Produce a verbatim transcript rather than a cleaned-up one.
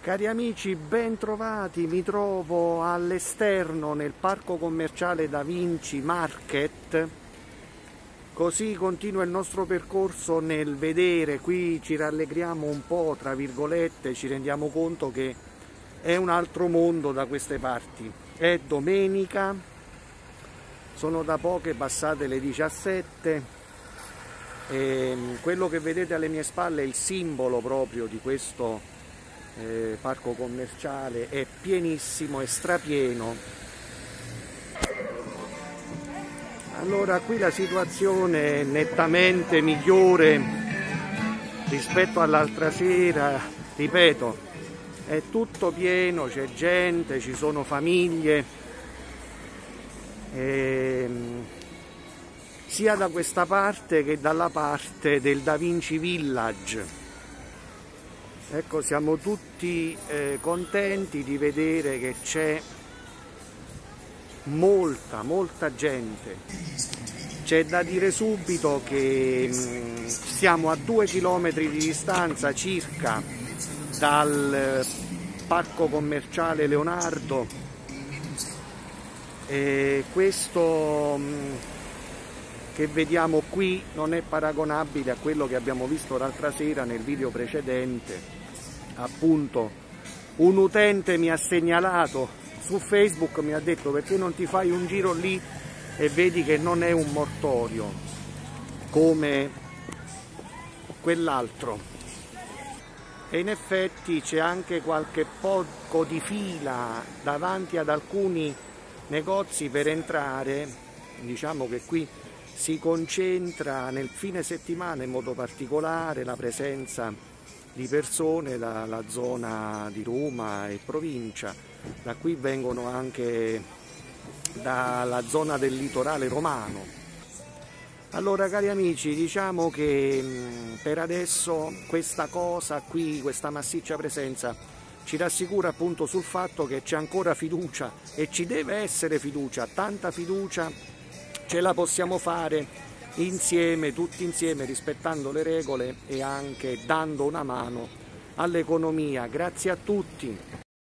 Cari amici, ben trovati, mi trovo all'esterno nel parco commerciale Da Vinci Market. Così continua il nostro percorso nel vedere, qui ci rallegriamo un po', tra virgolette, ci rendiamo conto che è un altro mondo da queste parti. È domenica, sono da poche passate le diciassette e quello che vedete alle mie spalle è il simbolo proprio di questo Eh, parco commerciale, è pienissimo, è strapieno. Allora qui la situazione è nettamente migliore rispetto all'altra sera, ripeto, è tutto pieno, c'è gente, ci sono famiglie, e, sia da questa parte che dalla parte del Da Vinci Village. Ecco, siamo tutti eh, contenti di vedere che c'è molta, molta gente. C'è da dire subito che mh, siamo a due chilometri di distanza circa dal parco commerciale Leonardo e questo mh, che vediamo qui non è paragonabile a quello che abbiamo visto l'altra sera nel video precedente. Appunto, un utente mi ha segnalato su Facebook, mi ha detto: perché non ti fai un giro lì e vedi che non è un mortorio come quell'altro. E in effetti c'è anche qualche poco di fila davanti ad alcuni negozi per entrare. Diciamo che qui si concentra nel fine settimana in modo particolare la presenza di persone dalla zona di Roma e provincia. Da qui vengono anche dalla zona del litorale romano. Allora, cari amici, diciamo che per adesso questa cosa qui, questa massiccia presenza ci rassicura appunto sul fatto che c'è ancora fiducia e ci deve essere fiducia, tanta fiducia. Ce la possiamo fare insieme, tutti insieme, rispettando le regole e anche dando una mano all'economia. Grazie a tutti.